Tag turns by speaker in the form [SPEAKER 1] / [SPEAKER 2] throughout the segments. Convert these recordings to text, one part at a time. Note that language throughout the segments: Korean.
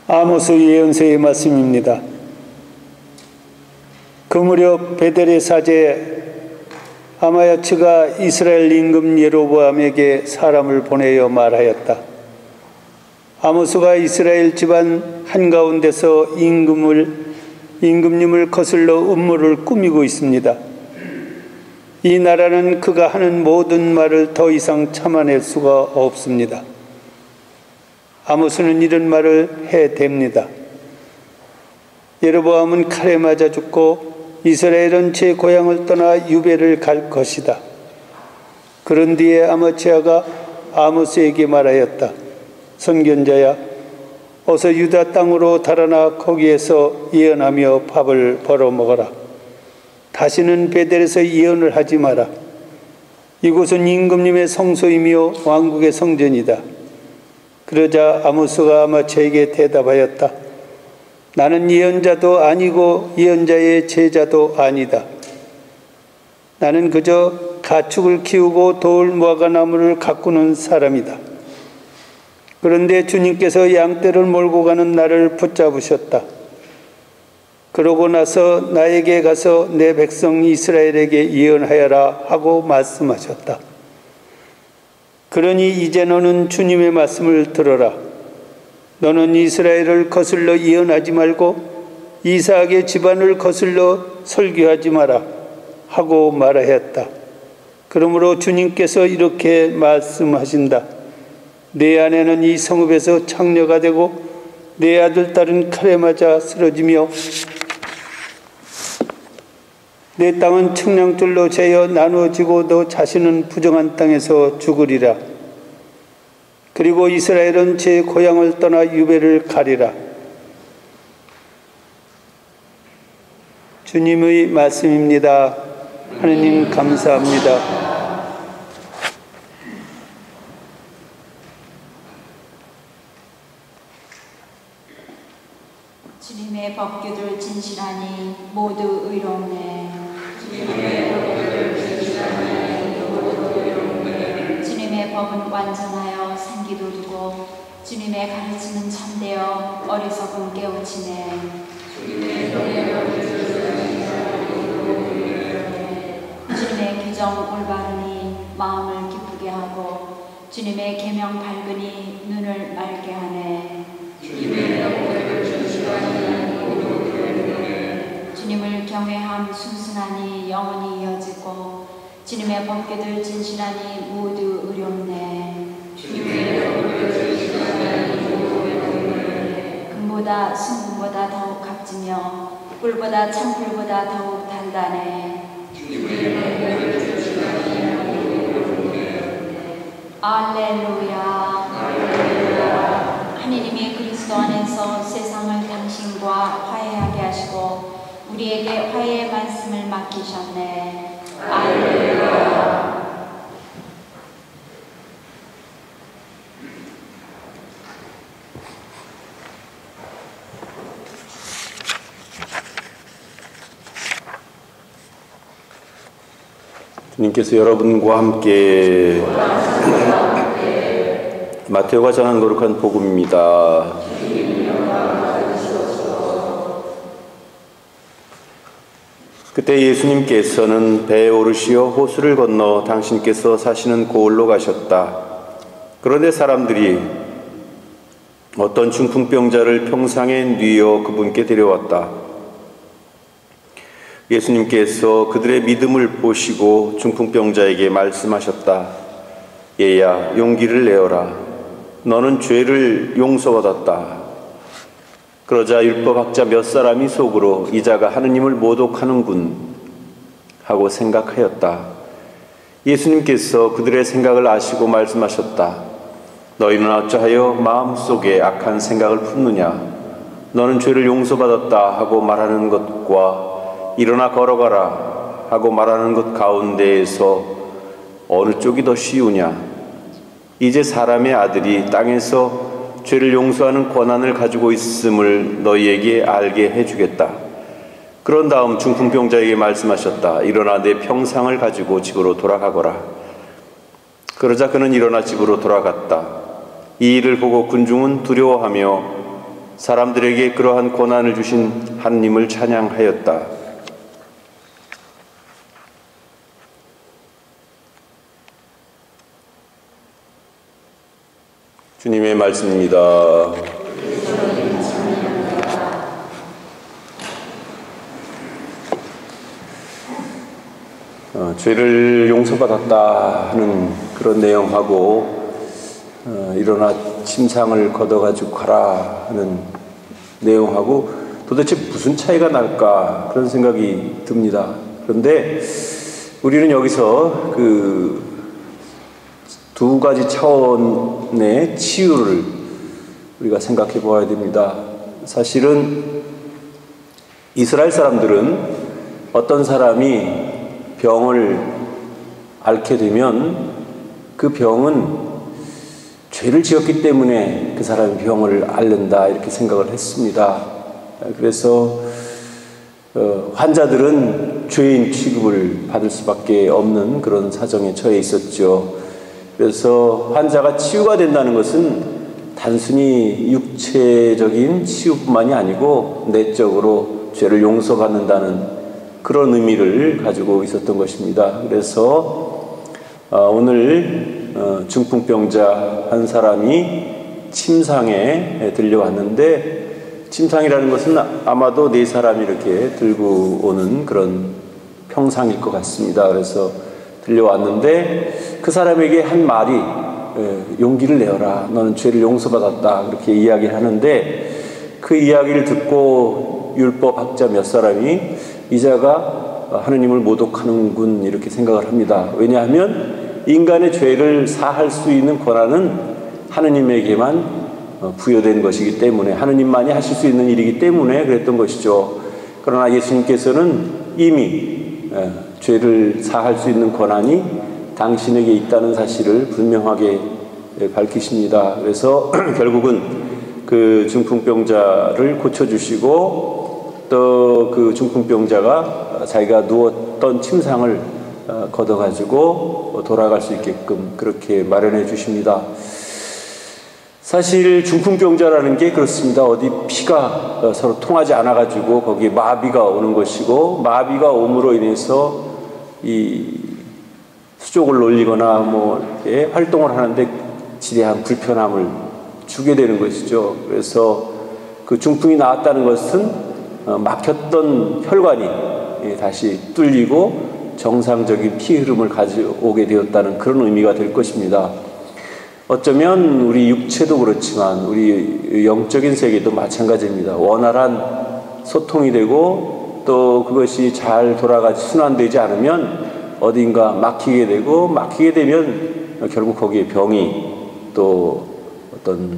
[SPEAKER 1] 아모스 예언서의 말씀입니다. 그 무렵 베델의 사제 아마야츠가 이스라엘 임금 예로보암에게 사람을 보내어 말하였다. 아모스가 이스라엘 집안 한가운데서 임금님을 거슬러 음모를 꾸미고 있습니다. 이 나라는 그가 하는 모든 말을 더 이상 참아낼 수가 없습니다. 아모스는 이런 말을 해댑니다. 예로보암은 칼에 맞아 죽고 이스라엘은 제 고향을 떠나 유배를 갈 것이다. 그런 뒤에 아마치아가 아모스에게 말하였다. 선견자야, 어서 유다 땅으로 달아나 거기에서 예언하며 밥을 벌어먹어라. 다시는 베델에서 예언을 하지 마라. 이곳은 임금님의 성소이며 왕국의 성전이다. 그러자 아모스가 아마치아에게 대답하였다. 나는 예언자도 아니고 예언자의 제자도 아니다. 나는 그저 가축을 키우고 돌 무화과나무를 가꾸는 사람이다. 그런데 주님께서 양떼를 몰고 가는 나를 붙잡으셨다. 그러고 나서 나에게 가서 내 백성 이스라엘에게 예언하여라 하고 말씀하셨다. 그러니 이제 너는 주님의 말씀을 들어라. 너는 이스라엘을 거슬러 예언하지 말고 이삭의 집안을 거슬러 설교하지 마라 하고 말하였다. 그러므로 주님께서 이렇게 말씀하신다. 내 아내는 이 성읍에서 창녀가 되고 내 아들 딸은 칼에 맞아 쓰러지며 내 땅은 측량줄로 재어 나누어지고 너 자신은 부정한 땅에서 죽으리라. 그리고 이스라엘은 제 고향을 떠나 유배를 가리라. 주님의 말씀입니다. 하느님 감사합니다.
[SPEAKER 2] 주님의 법규들 진실하니 모두 의롭네. 주님의 법은 완전하여 생기도 두고 주님의 가르침은 참되어 어리석음 깨우치네. 주님의 규정 올바르니 마음을 기쁘게 하고 주님의 계명 밝으니 눈을 맑게 하네. 주님을 경외함 순순하니 영원히 이어지고 주님의 법궤들 진실하니 모두 의롭네. 금보다 순금보다 더욱 값지며 꿀보다 참꿀보다 더욱 단단해. 알렐루야. 하느님이 그리스도 안에서 세상을 당신과 화해하게 하시고 우리에게 화해의 말씀을 맡기셨네. 알렐루야.
[SPEAKER 3] 주님께서 여러분과 함께 마태오가 전한 거룩한 복음입니다. 그때 예수님께서는 배에 오르시어 호수를 건너 당신께서 사시는 고을로 가셨다. 그런데 사람들이 어떤 중풍병자를 평상에 뉘어 그분께 데려왔다. 예수님께서 그들의 믿음을 보시고 중풍병자에게 말씀하셨다. 얘야, 용기를 내어라. 너는 죄를 용서받았다. 그러자 율법학자 몇 사람이 속으로 이 자가 하느님을 모독하는군 하고 생각하였다. 예수님께서 그들의 생각을 아시고 말씀하셨다. 너희는 어찌하여 마음속에 악한 생각을 품느냐. 너는 죄를 용서받았다 하고 말하는 것과 일어나 걸어가라 하고 말하는 것 가운데에서 어느 쪽이 더 쉬우냐. 이제 사람의 아들이 땅에서 죄를 용서하는 권한을 가지고 있음을 너희에게 알게 해주겠다. 그런 다음 중풍병자에게 말씀하셨다. 일어나 내 평상을 가지고 집으로 돌아가거라. 그러자 그는 일어나 집으로 돌아갔다. 이 일을 보고 군중은 두려워하며 사람들에게 그러한 고난을 주신 하느님을 찬양하였다. 주님의 말씀입니다. 죄를 용서받았다 하는 그런 내용하고 일어나 침상을 걷어가지고 가라 하는 내용하고 도대체 무슨 차이가 날까 그런 생각이 듭니다. 그런데 우리는 여기서 그 두 가지 차원의 치유를 우리가 생각해 보아야 됩니다. 사실은 이스라엘 사람들은 어떤 사람이 병을 앓게 되면 그 병은 죄를 지었기 때문에 그 사람이 병을 앓는다 이렇게 생각을 했습니다. 그래서 환자들은 죄인 취급을 받을 수밖에 없는 그런 사정에 처해 있었죠. 그래서 환자가 치유가 된다는 것은 단순히 육체적인 치유뿐만이 아니고 내적으로 죄를 용서받는다는 그런 의미를 가지고 있었던 것입니다. 그래서 오늘 중풍병자 한 사람이 침상에 들려왔는데, 침상이라는 것은 아마도 네 사람이 이렇게 들고 오는 그런 평상일 것 같습니다. 그래서 들려왔는데 그 사람에게 한 말이 용기를 내어라, 너는 죄를 용서받았다, 그렇게 이야기를 하는데, 그 이야기를 듣고 율법학자 몇 사람이 이 자가 하느님을 모독하는군 이렇게 생각을 합니다. 왜냐하면 인간의 죄를 사할 수 있는 권한은 하느님에게만 부여된 것이기 때문에, 하느님만이 하실 수 있는 일이기 때문에 그랬던 것이죠. 그러나 예수님께서는 이미 죄를 사할 수 있는 권한이 당신에게 있다는 사실을 분명하게 밝히십니다. 그래서 결국은 그 중풍병자를 고쳐주시고 또 그 중풍병자가 자기가 누웠던 침상을 걷어가지고 돌아갈 수 있게끔 그렇게 마련해 주십니다. 사실 중풍병자라는 게 그렇습니다. 어디 피가 서로 통하지 않아가지고 거기에 마비가 오는 것이고, 마비가 옴으로 인해서 이 수족을 놀리거나 뭐 이렇게 활동을 하는데 지대한 불편함을 주게 되는 것이죠. 그래서 그 중풍이 나왔다는 것은 막혔던 혈관이 다시 뚫리고 정상적인 피 흐름을 가져오게 되었다는 그런 의미가 될 것입니다. 어쩌면 우리 육체도 그렇지만 우리 영적인 세계도 마찬가지입니다. 원활한 소통이 되고 또 그것이 잘 돌아가지 순환되지 않으면 어딘가 막히게 되고, 막히게 되면 결국 거기에 병이 또 어떤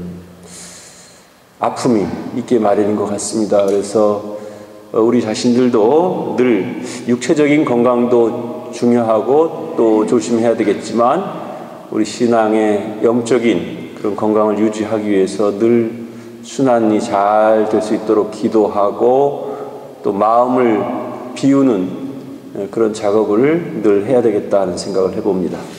[SPEAKER 3] 아픔이 있게 마련인 것 같습니다. 그래서 우리 자신들도 늘 육체적인 건강도 중요하고 또 조심해야 되겠지만, 우리 신앙의 영적인 그런 건강을 유지하기 위해서 늘 순환이 잘 될 수 있도록 기도하고 또 마음을 비우는 그런 작업을 늘 해야 되겠다는 생각을 해봅니다.